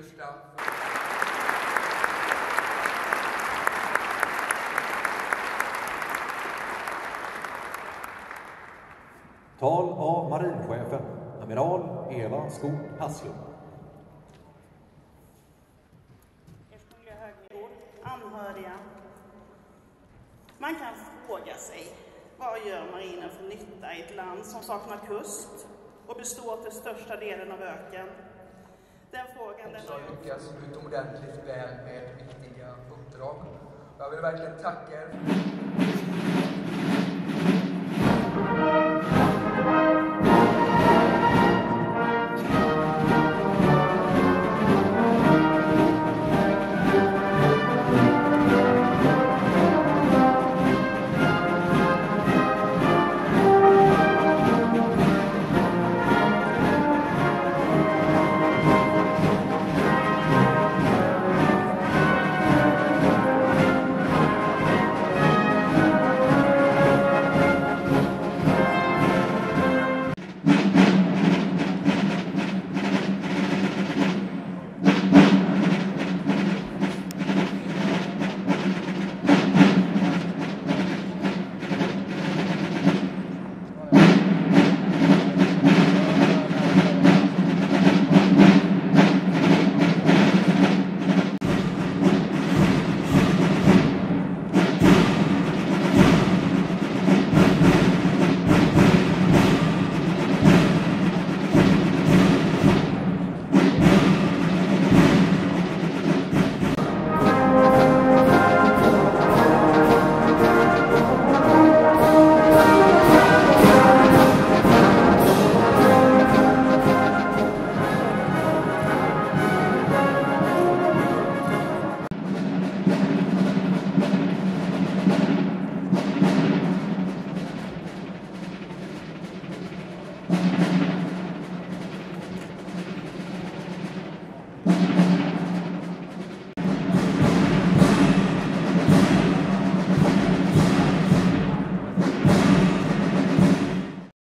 största... Tal av marinchefen, amiral Eva Skog Hasslund. Eftersom högre anhöriga. Man kan fråga sig, vad gör marinen för nytta i ett land som saknar kust och består till största delen av öken? Den frågan... Också lyckas utomordentligt väl med viktiga uppdrag. Jag vill verkligen tacka er.